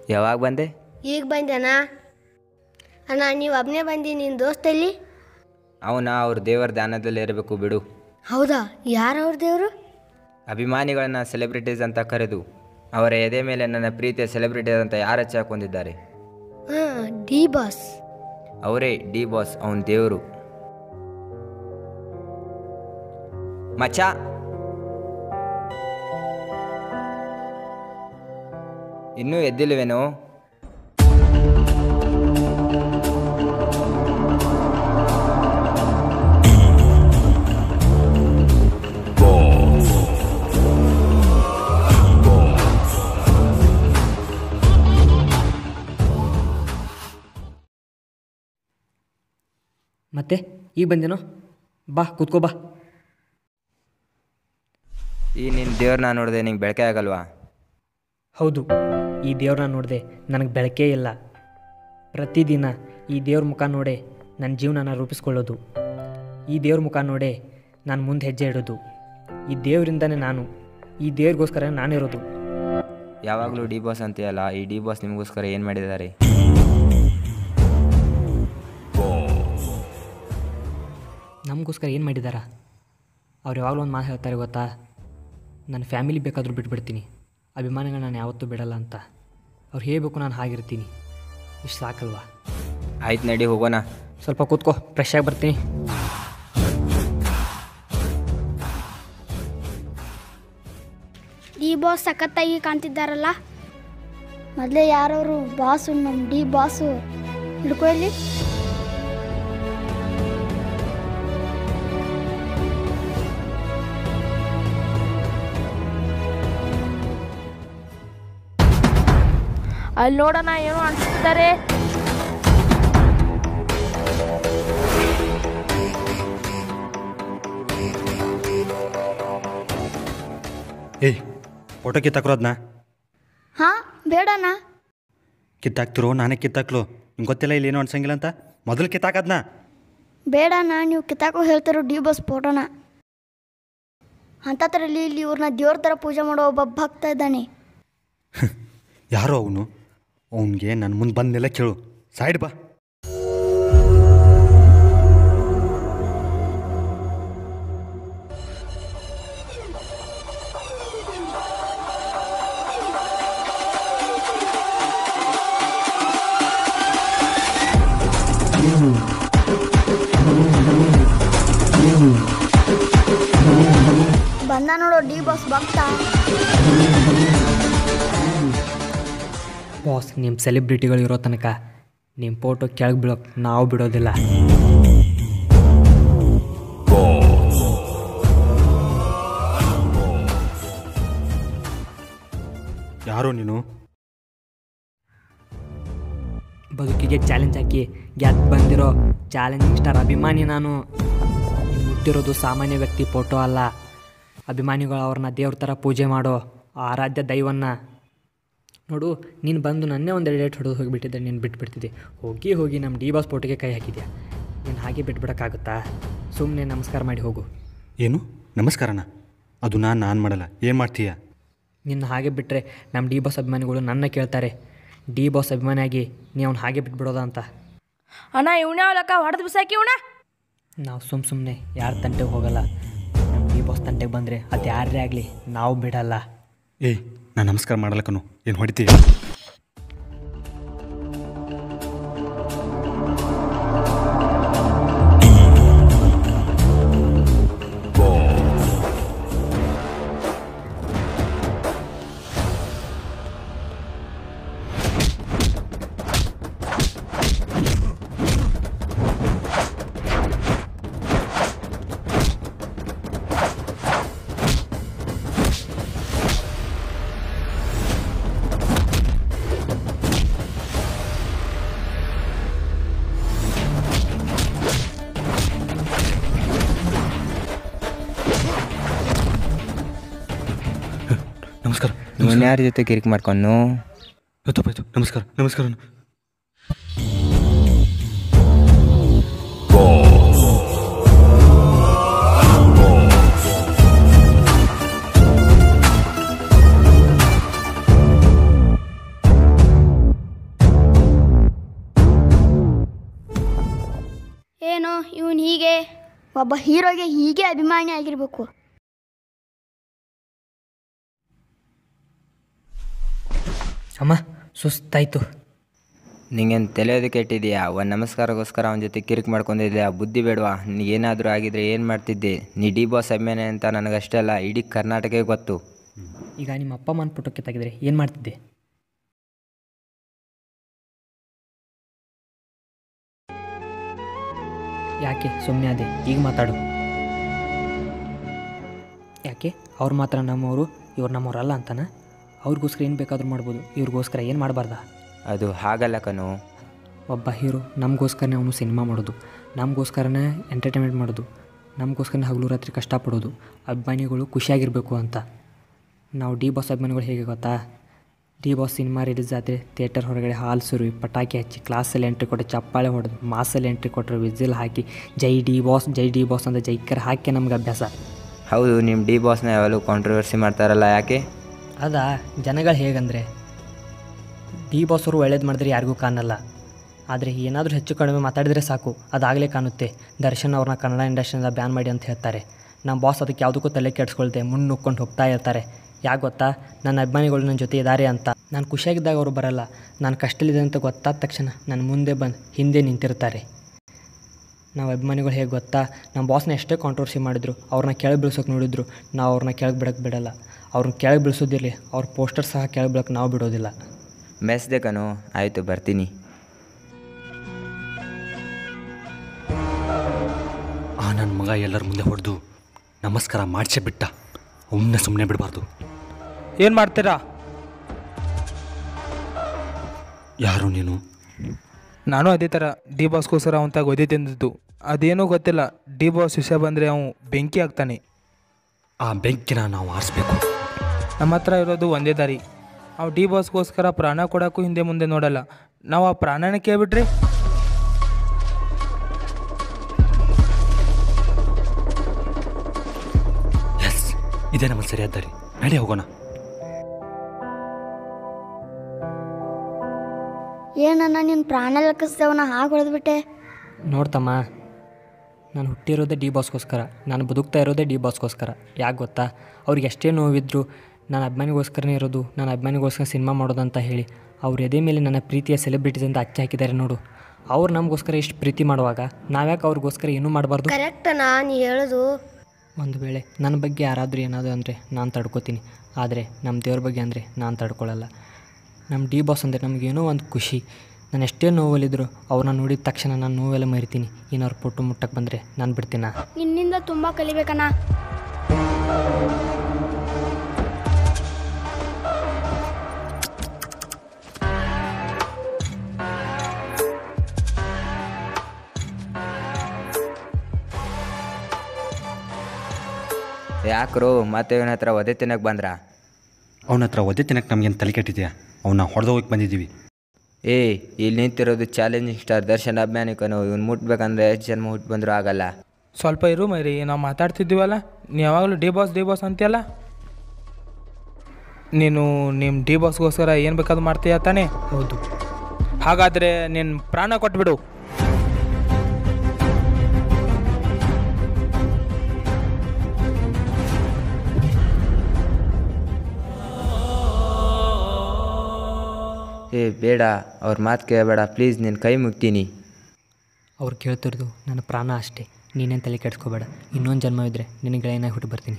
ಯಾವಾಗ ಬಂದೆ? ಈಗ ಬಂದೇನ ಅಣ್ಣ? ನೀವು ಒಬ್ಬನೇ ಬಂದಿ, ನಿನ್ನ ದೋಸ್ತಲ್ಲಿ? ಅವನ ಅವ್ರ ದೇವರ ಧ್ಯಾನದಲ್ಲಿ ಇರಬೇಕು ಬಿಡು. ಹೌದಾ? ಯಾರು ಅವ್ರ ದೇವರು? ಅಭಿಮಾನಿಗಳನ್ನ ಸೆಲೆಬ್ರಿಟೀಸ್ ಅಂತ ಕರೆದು ಅವರ ಎದೆ ಮೇಲೆ ನನ್ನ ಪ್ರೀತಿಯ ಸೆಲೆಬ್ರಿಟೀಸ್ ಅಂತ ಯಾರು ಹಚ್ಚಿ ಹಾಕೊಂಡಿದ್ದಾರೆ? ಹಾಂ, ಡಿ ಬಾಸ್. ಅವರೇ ಡಿ ಬಾಸ್, ಅವನ ದೇವರು. ಮಚ್ಚ, ಇನ್ನೂ ಎದ್ದಿಲ್ವೇನೋ? ಮತ್ತೆ ಈಗ ಬಂದೇನೋ? ಬಾ ಕೂತ್ಕೋ ಬಾ. ಈ ನಿನ್ನ ದೇವ್ರನ್ನ ನೋಡಿದೆ ನಿಂಗೆ ಬೆಳಕೆ ಆಗಲ್ವಾ? ಹೌದು, ಈ ದೇವ್ರನ್ನ ನೋಡಿದೆ ನನಗೆ ಬೆಳಕೇ ಇಲ್ಲ. ಪ್ರತಿದಿನ ಈ ದೇವ್ರ ಮುಖ ನೋಡೇ ನನ್ನ ಜೀವನನ ರೂಪಿಸ್ಕೊಳ್ಳೋದು. ಈ ದೇವ್ರ ಮುಖ ನೋಡೇ ನಾನು ಮುಂದೆ ಹೆಜ್ಜೆ ಇಡೋದು. ಈ ದೇವರಿಂದನೇ ನಾನು, ಈ ದೇವ್ರಿಗೋಸ್ಕರ ನಾನಿರೋದು. ಯಾವಾಗಲೂ ಡಿ ಬಾಸ್ ಅಂತೀಯಲ್ಲ, ಈ ಡಿ ಬಾಸ್ ನಿಮಗೋಸ್ಕರ ಏನು ಮಾಡಿದ್ದಾರೆ? ನಮಗೋಸ್ಕರ ಏನು ಮಾಡಿದಾರ? ಅವ್ರು ಯಾವಾಗಲೂ ಒಂದು ಮಾತು ಹೇಳ್ತಾರೆ ಗೊತ್ತಾ? ನನ್ನ ಫ್ಯಾಮಿಲಿ ಬೇಕಾದರೂ ಬಿಟ್ಬಿಡ್ತೀನಿ, ಅಭಿಮಾನಿಗಳು ನಾನು ಯಾವತ್ತೂ ಬಿಡಲ್ಲ ಅಂತ. ಅವ್ರು ಹೇಳಬೇಕು, ನಾನು ಹಾಗಿರ್ತೀನಿ. ಇಷ್ಟು ಸಾಕಲ್ವಾ? ಆಯ್ತು ನಡಿ ಹೋಗೋಣ. ಸ್ವಲ್ಪ ಕೂತ್ಕೋ, ಫ್ರೆಶ್ ಆಗಿ ಬರ್ತೀನಿ. ಡಿ ಬಾಸ್ ಸಖತ್ತಾಗಿ ಕಾಣ್ತಿದ್ದಾರಲ್ಲ. ಮೊದಲೇ ಯಾರವರು ಬಾಸು? ನಮ್ಮ ಡಿ ಬಾಸು. ಹಿಡ್ಕೊಳ್ಳಿ. ಅಲ್ಲಿ ನೋಡೋಣ ಏನು ಅನ್ಸ್ತಾರೆ. ಏಯ್, ಫೋಟೋ ಕಿತ್ತಾಕ್ರೋದ್ನ? ಹಾಂ, ಬೇಡಣ್ಣ. ಕಿತ್ತಾಕ್ತಿರೋ ನಾನೇ ಕಿತ್ತಾಕ್ಲು? ನಿಂಗೆ ಗೊತ್ತಿಲ್ಲ ಇಲ್ಲಿ ಏನೋ ಅನ್ಸಂಗಿಲ್ಲ ಅಂತ. ಮೊದಲು ಕಿತ್ತಾಕದ್ನ. ಬೇಡಣ್ಣ, ನೀವು ಕಿತ್ತಾಕೋ ಹೇಳ್ತಾರೋ ಡಿ ಬಾಸ್ ಫೋಟೋನ. ಅಂಥದ್ರಲ್ಲಿ ಇಲ್ಲಿ ಇವ್ರನ್ನ ದೇವ್ರ ಥರ ಪೂಜೆ ಮಾಡೋ ಒಬ್ಬ ಭಕ್ತ ಇದ್ದಾನೆ. ಯಾರೋ ಅವನು? ಅವನಿಗೆ ನನ್ನ ಮುಂದೆ ಬಂದೆಲ್ಲ ಕೇಳು. ಸೈಡ್ ಬಾ. ಬಂದ ನೋಡೋ ಡಿ ಬಾಸ್ ಭಕ್ತ. ಬಾಸ್, ನಿಮ್ಮ ಸೆಲೆಬ್ರಿಟಿಗಳು ಇರೋ ತನಕ ನಿಮ್ಮ ಫೋಟೋ ಕೆಳಗೆ ಬೀಳೋಕೆ ನಾವು ಬಿಡೋದಿಲ್ಲ. ಯಾರೋ ನೀನು? ಬದುಕಿಗೆ ಚಾಲೆಂಜ್ ಹಾಕಿ ಗೆದ್ದು ಬಂದಿರೋ ಚಾಲೆಂಜಿಂಗ್ ಸ್ಟಾರ್ ಅಭಿಮಾನಿ ನಾನು. ನೀನು ಮುಟ್ಟಿರೋದು ಸಾಮಾನ್ಯ ವ್ಯಕ್ತಿ ಫೋಟೋ ಅಲ್ಲ. ಅಭಿಮಾನಿಗಳು ಅವ್ರನ್ನ ದೇವ್ರ ಥರ ಪೂಜೆ ಮಾಡೋ ಆರಾಧ್ಯ ದೈವನ್ನ. ನೋಡು, ನೀನು ಬಂದು ನನ್ನೇ ಒಂದು ಡೇಟ್ ಹೊಡೆದು ಹೋಗಿಬಿಟ್ಟಿದ್ದೆ, ನೀನು ಬಿಟ್ಬಿಡ್ತಿದ್ದೆ. ಹೋಗಿ ನಮ್ಮ ಡಿ ಬಾಸ್ ಫೋಟೋಗೆ ಕೈ ಹಾಕಿದ್ಯಾ. ನೀನು ಹಾಗೆ ಬಿಟ್ಬಿಡೋಕ್ಕಾಗುತ್ತಾ? ಸುಮ್ಮನೆ ನಮಸ್ಕಾರ ಮಾಡಿ ಹೋಗು. ಏನು ನಮಸ್ಕಾರನ? ಅದು ನಾನು ಮಾಡಲ್ಲ. ಏನು ಮಾಡ್ತೀಯ? ನಿನ್ನ ಹಾಗೆ ಬಿಟ್ಟರೆ ನಮ್ಮ ಡಿ ಬಾಸ್ ಅಭಿಮಾನಿಗಳು ನನ್ನ ಕೇಳ್ತಾರೆ, ಡಿ ಬಾಸ್ ಅಭಿಮಾನಿಯಾಗಿ ನೀವು ಅವ್ನು ಹಾಗೆ ಬಿಟ್ಬಿಡೋದ ಅಂತ. ಅಣ್ಣ ಇವನೇ ಅವಲಕ್ಕ ಹೊಡೆದು ಬಿಸಾಕಿ ಇವಣ. ನಾವು ಸುಮ್ಮನೆ ಯಾರ ತಂಟೆಗೆ ಹೋಗಲ್ಲ. ನಮ್ಮ ಡಿ ಬಾಸ್ ತಂಟೆಗೆ ಬಂದರೆ ಅದು ಯಾರೇ ಆಗಲಿ ನಾವು ಬಿಡಲ್ಲ. ಏಯ್, ನಾನು ನಮಸ್ಕಾರ ಮಾಡಲಕ್ಕನು ಏನು ಹೊಡಿತೀಯ? ನಮಸ್ಕಾರ. ನೀನು ಯಾರ ಜೊತೆ ಕಿರಿಕ್ ಮಾಡ್ಕೊಂಡು? ತಪ್ಪಾಯ್ತು. ನಮಸ್ಕಾರ. ನಮಸ್ಕಾರ. ಇವನು ಹೀಗೆ? ಒಬ್ಬ ಹೀರೋಗೆ ಹೀಗೆ ಅಭಿಮಾನಿ ಆಗಿರಬೇಕು. ಅಮ್ಮ ಸುಸ್ತಾಯಿತು. ನಿಂಗೇನು ತಲೆಯೋದು ಕೆಟ್ಟಿದೆಯಾ? ಒಂದು ನಮಸ್ಕಾರಕ್ಕೋಸ್ಕರ ಅವನ ಜೊತೆ ಕಿರಿಕ್ ಮಾಡ್ಕೊಂಡಿದ್ಯಾ? ಬುದ್ಧಿ ಬೇಡವಾ? ನಿನಗೇನಾದರೂ ಆಗಿದ್ರೆ ಏನು ಮಾಡ್ತಿದ್ದೆ? ನೀ ಡಿ ಬಾಸ್ ಅಭಿಮಾನಿ ಅಂತ ನನಗಷ್ಟೇ ಅಲ್ಲ, ಇಡೀ ಕರ್ನಾಟಕಕ್ಕೆ ಗೊತ್ತು. ಈಗ ನಿಮ್ಮ ಅಪ್ಪ ಅಮ್ಮನ ಫೋಟೋ ಕಿತ್ತಾಗಿದ್ರೆ ಏನು ಮಾಡ್ತಿದ್ದೆ? ಯಾಕೆ ಸುಮ್ಮನೆ ಅದೇ? ಈಗ ಮಾತಾಡು. ಯಾಕೆ ಅವ್ರು ಮಾತ್ರ ನಮ್ಮವರು, ಇವ್ರು ನಮ್ಮವರಲ್ಲ ಅಂತಾನ? ಅವ್ರಿಗೋಸ್ಕರ ಏನು ಬೇಕಾದರೂ ಮಾಡ್ಬೋದು, ಇವ್ರಿಗೋಸ್ಕರ ಏನು ಮಾಡಬಾರ್ದ? ಅದು ಹಾಗಲ್ಲ ಕಣೋ. ಒಬ್ಬ ಹೀರೋ ನಮಗೋಸ್ಕರನೇ ಅವನು ಸಿನಿಮಾ ಮಾಡೋದು, ನಮಗೋಸ್ಕರನೇ ಎಂಟರ್ಟೈನ್ಮೆಂಟ್ ಮಾಡೋದು, ನಮಗೋಸ್ಕರನೇ ಹಗಲು ರಾತ್ರಿ ಕಷ್ಟಪಡೋದು, ಅಭಿಮಾನಿಗಳು ಖುಷಿಯಾಗಿರಬೇಕು ಅಂತ. ನಾವು ಡಿ ಬಾಸ್ ಅಭಿಮಾನಿಗಳು ಹೇಗೆ ಗೊತ್ತಾ? ಡಿ ಬಾಸ್ ಸಿನಿಮಾ ರಿಲೀಸ್ ಆದರೆ ಥಿಯೇಟರ್ ಹೊರಗಡೆ ಹಾಲ್ ಸುರುವಿ, ಪಟಾಕಿ ಹಚ್ಚಿ, ಕ್ಲಾಸಲ್ಲಿ ಎಂಟ್ರಿ ಕೊಟ್ಟು ಚಪ್ಪಾಳೆ ಹೊಡೆದು, ಮಾಸಲ್ಲಿ ಎಂಟ್ರಿ ಕೊಟ್ಟರೆ ವಿಸಿಲ್ ಹಾಕಿ ಜೈ ಡಿ ಬಾಸ್ ಅಂತ ಜೈಕರ್ ಹಾಕಿ ನಮ್ಗೆ ಅಭ್ಯಾಸ. ಹೌದು, ನಿಮ್ಮ ಡಿ ಬಾಸ್ನ ಯಾವಾಗಲೂ ಕಾಂಟ್ರವರ್ಸಿ ಮಾಡ್ತಾರಲ್ಲ, ಯಾಕೆ? ಅದಾ ಜನಗಳು ಹೇಗಂದರೆ ಡಿ ಬಾಸ್ ಅವರು ಒಳ್ಳೇದು ಮಾಡಿದ್ರೆ ಯಾರಿಗೂ ಕಾಣಲ್ಲ, ಆದರೆ ಏನಾದರೂ ಹೆಚ್ಚು ಕಡಿಮೆ ಮಾತಾಡಿದರೆ ಸಾಕು ಅದಾಗಲೇ ಕಾಣುತ್ತೆ. ದರ್ಶನ್ ಅವ್ರನ್ನ ಕನ್ನಡ ಇಂಡಸ್ಟ್ರಿಯಿಂದ ಬ್ಯಾನ್ ಮಾಡಿ ಅಂತ ಹೇಳ್ತಾರೆ. ನಮ್ಮ ಬಾಸ್ ಅದಕ್ಕೆ ಯಾವುದಕ್ಕೂ ತಲೆ ಕೆಡಿಸ್ಕೊಳ್ದೆ ಮುನ್ನುಗ್ಕೊಂಡು ಹೋಗ್ತಾ ಇರ್ತಾರೆ. ಯಾಕೆ ಗೊತ್ತಾ? ನನ್ನ ಅಭಿಮಾನಿಗಳು ನನ್ನ ಜೊತೆ ಇದ್ದಾರೆ ಅಂತ. ನಾನು ಖುಷಿಯಾಗಿದ್ದಾಗ ಅವರು ಬರಲ್ಲ, ನಾನು ಕಷ್ಟಲಿದೆ ಅಂತ ಗೊತ್ತಾದ ತಕ್ಷಣ ನನ್ನ ಮುಂದೆ ಬಂದು ಹಿಂದೆ ನಿಂತಿರ್ತಾರೆ. ನಾವು ಅಭಿಮಾನಿಗಳು ಹೇಗೆ ಗೊತ್ತಾ? ನಮ್ಮ ಬಾಸ್ನ ಎಷ್ಟೇ ಕಾಂಟ್ರವರ್ಸಿ ಮಾಡಿದ್ರು, ಅವ್ರನ್ನ ಕೆಳಗೆ ಬೀಳ್ಸೋಕೆ ನೋಡಿದ್ರು, ನಾವು ಅವ್ರನ್ನ ಕೆಳಗೆ ಬಿಡೋಕ್ಕೆ ಬಿಡಲ್ಲ. ಅವ್ರನ್ನ ಕೆಳಗೆ ಬೀಳಿಸೋದಿರಲಿ, ಅವ್ರ ಪೋಸ್ಟರ್ ಸಹ ಕೆಳಗೆ ಬೀಳೋಕ್ಕೆ ನಾವು ಬಿಡೋದಿಲ್ಲ. ಮೆಸ್ದೆ ಕಣೋ. ಆಯಿತು, ಬರ್ತೀನಿ. ನನ್ನ ಮಗ ಎಲ್ಲರ ಮುಂದೆ ಹೊಡೆದು ನಮಸ್ಕಾರ ಮಾಡಿಸೇ ಬಿಟ್ಟ. ಅವನ್ನ ಸುಮ್ಮನೆ ಬಿಡಬಾರ್ದು. ಏನು ಮಾಡ್ತೀರಾ? ಯಾರು ನೀನು? ನಾನು ಅದೇ ಥರ ಡಿ ಬಾಸ್ಗೋಸ್ಕರ ಅವಂತ ಗೋಧಿ ತಿಂದಿದ್ದು. ಅದೇನೂ ಗೊತ್ತಿಲ್ಲ, ಡಿ ಬಾಸ್ ವಿಷಯ ಬಂದರೆ ಅವನು ಬೆಂಕಿ ಆಗ್ತಾನೆ. ಆ ಬೆಂಕಿನ ನಾವು ಆರಿಸ್ಬೇಕು. ನಮ್ಮ ಹತ್ರ ಇರೋದು ಒಂದೇ ದಾರಿ. ಅವು ಡಿ ಬಾಸ್ಗೋಸ್ಕರ ಪ್ರಾಣ ಕೊಡೋಕ್ಕೂ ಹಿಂದೆ ಮುಂದೆ ನೋಡಲ್ಲ. ನಾವು ಆ ಪ್ರಾಣನ ಕೇಳ್ಬಿಟ್ರಿ ಎಸ್, ಇದೇ ನಮ್ಮ ಸರಿಯಾದ ದಾರಿ. ನಡಿ ಹೋಗೋಣ. ಏನನ್ನ ನಿನ್ನ ಪ್ರಾಣ ಲೆಕ್ಕಿಸ್ದವನ ಹಾಗೆ ಹೊಡೆದ್ಬಿಟ್ಟೆ? ನೋಡ್ತಮ್ಮ, ನಾನು ಹುಟ್ಟಿರೋದೇ ಡಿ ಬಾಸ್ಗೋಸ್ಕರ, ನಾನು ಬದುಕ್ತಾ ಇರೋದೇ ಡಿ ಬಾಸ್ಗೋಸ್ಕರ. ಯಾಕೆ ಗೊತ್ತಾ? ಅವ್ರಿಗೆ ಎಷ್ಟೇ ನೋವಿದ್ರು ನಾನು ಅಭಿಮಾನಿಗೋಸ್ಕರನೇ ಇರೋದು, ನಾನು ಅಭಿಮಾನಿಗೋಸ್ಕರ ಸಿನಿಮಾ ಮಾಡೋದಂತ ಹೇಳಿ ಅವ್ರು ಎದೆ ಮೇಲೆ ನನ್ನ ಪ್ರೀತಿಯ ಸೆಲೆಬ್ರಿಟೀಸ್ ಅಂತ ಅಚ್ಚಿ ಹಾಕಿದ್ದಾರೆ ನೋಡು. ಅವ್ರು ನಮಗೋಸ್ಕರ ಇಷ್ಟು ಪ್ರೀತಿ ಮಾಡುವಾಗ ನಾವ್ಯಾಕೆ ಅವ್ರಿಗೋಸ್ಕರ ಏನೂ ಮಾಡಬಾರ್ದು? ಕರೆಕ್ಟ್ ನಾನು ಹೇಳೋದು. ಒಂದು ವೇಳೆ ನನ್ನ ಬಗ್ಗೆ ಯಾರಾದರೂ ಏನಾದರೂ ಅಂದರೆ ನಾನು ತಡ್ಕೋತೀನಿ, ಆದರೆ ನಮ್ಮ ದೇವ್ರ ಬಗ್ಗೆ ಅಂದರೆ ನಾನು ತಡ್ಕೊಳ್ಳಲ್ಲ. ನಮ್ಮ ಡಿ ಬಾಸ್ ಅಂದರೆ ನಮಗೇನೋ ಒಂದು ಖುಷಿ. ನಾನು ಎಷ್ಟೇ ನೋವಲ್ಲಿದ್ದರೂ ಅವ್ರನ್ನ ನೋಡಿದ ತಕ್ಷಣ ನಾನು ನೋವೆಲ್ಲ ಮರಿತೀನಿ. ಇನ್ನವ್ರು ಪುಟ್ಟು ಮುಟ್ಟಕ್ಕೆ ಬಂದರೆ ನಾನು ಬಿಡ್ತೀನ? ನಿನ್ನಿಂದ ತುಂಬ ಕಲಿಬೇಕಣ್ಣ. ಯಾಕ್ರೋ ಮತ್ತೆ ಇವನ ಹತ್ರ ಒದೆ ತಿನ್ನಕ್ಕೆ ಬಂದ್ರಾ? ಅವನ ಹತ್ರ ಒದೆ ತಿನ್ನಕ್ಕೆ ನಮಗೇನು ತಲೆ ಕೆಟ್ಟಿದೆಯಾ? ಅವನ್ನ ಹೊಡೆದು ಹೋಗಿ ಬಂದಿದ್ದೀವಿ. ಇಲ್ಲಿ ನಿಂತಿರೋದು ಚಾಲೆಂಜಿಂಗ್ ಸ್ಟಾರ್ ದರ್ಶನ್ ಅಭಿಮಾನಿಕನು. ಇವನು ಮುಟ್ಬೇಕಂದ್ರೆ ಎಷ್ಟು ಜನ್ಮ ಹುಟ್ಟು ಬಂದರೂ ಆಗಲ್ಲ. ಸ್ವಲ್ಪ ಇರು ಮೈರಿ, ನಾವು ಮಾತಾಡ್ತಿದ್ದೀವಲ್ಲ. ನೀ ಯಾವಾಗಲೂ ಡಿ ಬಾಸ್ ಅಂತೀಯಲ್ಲ. ನೀನು ನಿಮ್ಮ ಡಿ ಬಾಸ್ಗೋಸ್ಕರ ಏನು ಬೇಕಾದ್ರೂ ಮಾಡ್ತೀಯ ತಾನೇ? ಹೌದು. ಹಾಗಾದರೆ ನಿನ್ನ ಪ್ರಾಣ ಕೊಟ್ಬಿಡು. ಬೇಡ, ಅವ್ರ ಮಾತು ಕೇಳಬೇಡ ಪ್ಲೀಸ್, ನಿನ್ನ ಕೈ ಮುಗ್ತೀನಿ. ಅವ್ರು ಕೇಳ್ತಿರೋದು ನನ್ನ ಪ್ರಾಣ ಅಷ್ಟೇ. ನೀನೇನು ತಲೆ ಕೆಡಿಸ್ಕೋಬೇಡ. ಇನ್ನೊಂದು ಜನ್ಮವಿದ್ರೆ ನಿನಗೆ ಗೆಳೆಯನಾಗಿ ಹುಟ್ಟು ಬರ್ತೀನಿ.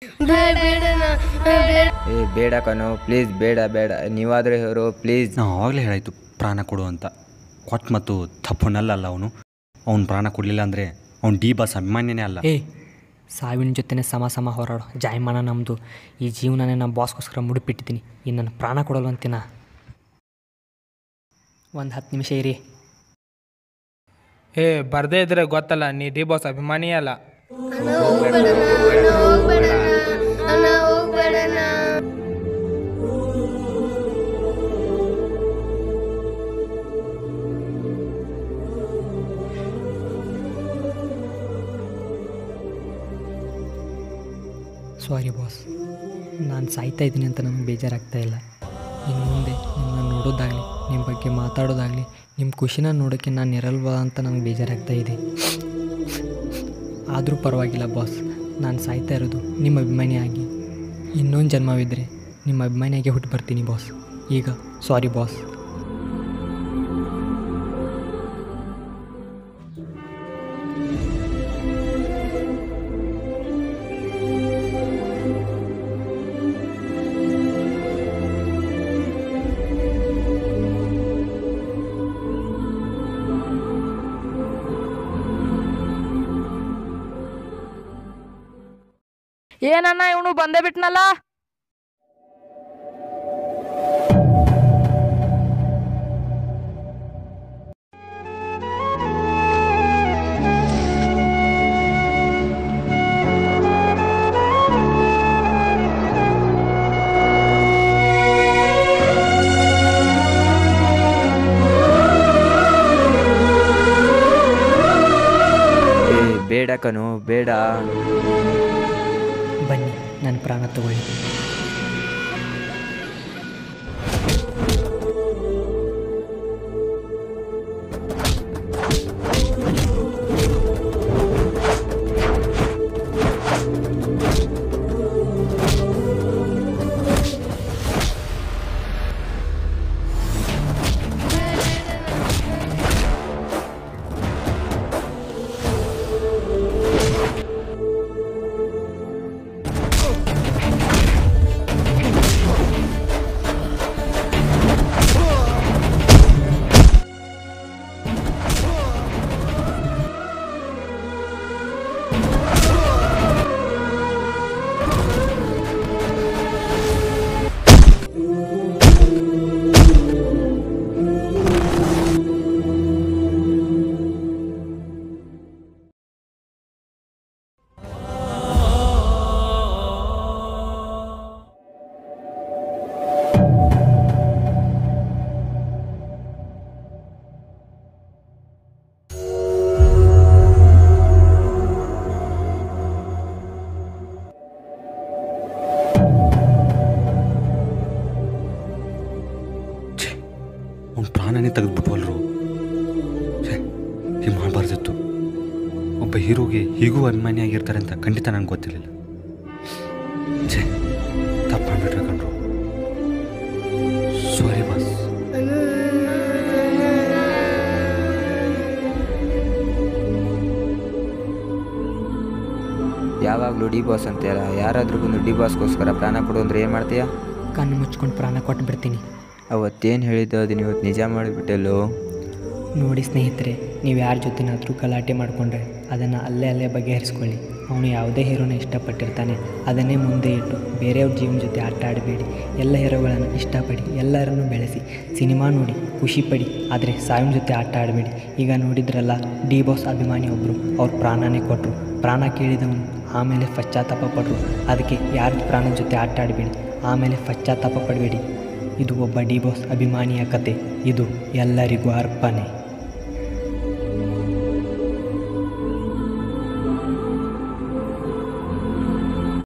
ಬೇಡ ಕಣೋ ಪ್ಲೀಸ್, ಬೇಡ. ನೀವಾದರೂ ಹೇಳೋ ಪ್ಲೀಸ್. ನಾವು ಆವಾಗಲೇ ಹೇಳಾಯಿತು ಪ್ರಾಣ ಕೊಡು ಅಂತ. ಕೊಟ್ಟು ಮತ್ತು ತಪ್ಪನಲ್ಲ ಅವ್ನು ಪ್ರಾಣ ಕೊಡಲಿಲ್ಲ ಅಂದರೆ ಅವ್ನು ಡಿ ಬಾಸ್ ಅಭಿಮಾನಿನೇ ಅಲ್ಲ. ಸಾವಿನ ಜೊತೆನೇ ಸಮ ಹೋರಾಡೋ ಜಾಯಮಾನ ನಮ್ಮದು. ಈ ಜೀವನನೇ ನಮ್ಮ ಬಾಸ್ಗೋಸ್ಕರ ಮುಡಿಪಿಟ್ಟಿದ್ದೀನಿ. ಇನ್ನು ನನ್ನ ಪ್ರಾಣ ಕೊಡೋಲ್ಲ ಅಂತೀನ? ಒಂದು 10 ನಿಮಿಷ ಇರಿ. ಬರದೇ ಇದ್ರೆ ಗೊತ್ತಲ್ಲ, ನೀ ಡಿ ಬಾಸ್ ಅಭಿಮಾನಿ ಅಲ್ಲ. ಸಾರಿ ಬಾಸ್, ನಾನು ಸಾಯ್ತಾ ಇದ್ದೀನಿ ಅಂತ ನಮಗೆ ಬೇಜಾರಾಗ್ತಾ ಇಲ್ಲ. ಇನ್ನು ಮುಂದೆ ನಿಮ್ಮನ್ನ ನೋಡೋದಾಗಲಿ, ನಿಮ್ಮ ಬಗ್ಗೆ ಮಾತಾಡೋದಾಗಲಿ, ನಿಮ್ಮ ಖುಷಿನ ನೋಡೋಕ್ಕೆ ನಾನು ಇರಲ್ವಾ ಅಂತ ನನಗೆ ಬೇಜಾರಾಗ್ತಾ ಇದೆ. ಆದರೂ ಪರವಾಗಿಲ್ಲ ಬಾಸ್, ನಾನು ಸಾಯ್ತಾ ಇರೋದು ನಿಮ್ಮ ಅಭಿಮಾನಿಯಾಗಿ. ಇನ್ನೊಂದು ಜನ್ಮವಿದ್ದರೆ ನಿಮ್ಮ ಅಭಿಮಾನಿಯಾಗಿ ಹುಟ್ಟು ಬರ್ತೀನಿ ಬಾಸ್. ಈಗ ಸಾರಿ ಬಾಸ್. ಏನಣ್ಣ ಇವನು ಬಂದೇ ಬಿಟ್ನಲ್ಲ. ಬೇಡ ಕಣು, ಬೇಡ. ಬನ್ನಿ, ನನ್ನ ಪ್ರಾಣ ತಗೊಳ್ಳಿ. ಅವ್ನ ಪ್ರಾಣನೇ ತೆಗೆದ್ಬಿಟ್ವಲ್ರು. ಹೀಗೆ ಮಾಡಬಾರ್ದಿತ್ತು. ಒಬ್ಬ ಹೀರೋಗೆ ಹೀಗೂ ಅಭಿಮಾನಿಯಾಗಿರ್ತಾರೆ ಅಂತ ಖಂಡಿತ ನನಗೆ ಗೊತ್ತಿರಲಿಲ್ಲ. ತಪ್ಪು ಮಾಡಿಬಿಟ್ರೆ ಕಣ್ರು. Sorry boss. ಯಾವಾಗಲೂ ಡಿ ಬಾಸ್ ಅಂತೀರ, ಯಾರಾದ್ರೂ ಬಂದು ಡಿ ಬಾಸ್ಗೋಸ್ಕರ ಪ್ರಾಣ ಕೊಡು ಅಂದ್ರೆ ಏನು ಮಾಡ್ತೀಯಾ? ಕಣ್ಣು ಮುಚ್ಕೊಂಡು ಪ್ರಾಣ ಕೊಟ್ಟು ಬಿಡ್ತೀನಿ. ಅವತ್ತೇನು ಹೇಳಿದ್ದು ಅದನ್ನ ಇವತ್ತು ನಿಜ ಮಾಡಿಬಿಟ್ಟೆಲ್ಲೋ. ನೋಡಿ ಸ್ನೇಹಿತರೆ, ನೀವು ಯಾರ ಜೊತೆನಾದರೂ ಗಲಾಟೆ ಮಾಡಿಕೊಂಡ್ರೆ ಅದನ್ನು ಅಲ್ಲೇ ಬಗೆಹರಿಸ್ಕೊಳ್ಳಿ. ಅವನು ಯಾವುದೇ ಹೀರೋನ ಇಷ್ಟಪಟ್ಟಿರ್ತಾನೆ, ಅದನ್ನೇ ಮುಂದೆ ಇಟ್ಟು ಬೇರೆಯವ್ರ ಜೀವನ ಜೊತೆ ಆಟ ಆಡಬೇಡಿ. ಎಲ್ಲ ಹೀರೋಗಳನ್ನು ಇಷ್ಟಪಡಿ, ಎಲ್ಲರನ್ನು ಬೆಳೆಸಿ, ಸಿನಿಮಾ ನೋಡಿ ಖುಷಿ ಪಡಿ, ಆದರೆ ಸಾವಿನ ಜೊತೆ ಆಟ ಆಡಬೇಡಿ. ಈಗ ನೋಡಿದ್ರಲ್ಲ, ಡಿ ಬಾಸ್ ಅಭಿಮಾನಿ ಒಬ್ಬರು ಅವ್ರ ಪ್ರಾಣನೇ ಕೊಟ್ಟರು. ಪ್ರಾಣ ಕೇಳಿದವನು ಆಮೇಲೆ ಪಶ್ಚಾತ್ತಾಪ ಪಟ್ಟರು. ಅದಕ್ಕೆ ಯಾರ್ದು ಪ್ರಾಣದ ಜೊತೆ ಆಟ ಆಡಬೇಡಿ, ಆಮೇಲೆ ಪಶ್ಚಾತ್ತಾಪ ಪಡಬೇಡಿ. ಇದು ಒಬ್ಬ ಡಿ ಬಾಸ್ ಅಭಿಮಾನಿಯ ಕತೆ. ಇದು ಎಲ್ಲರಿಗೂ ಅರ್ಪಣೆ.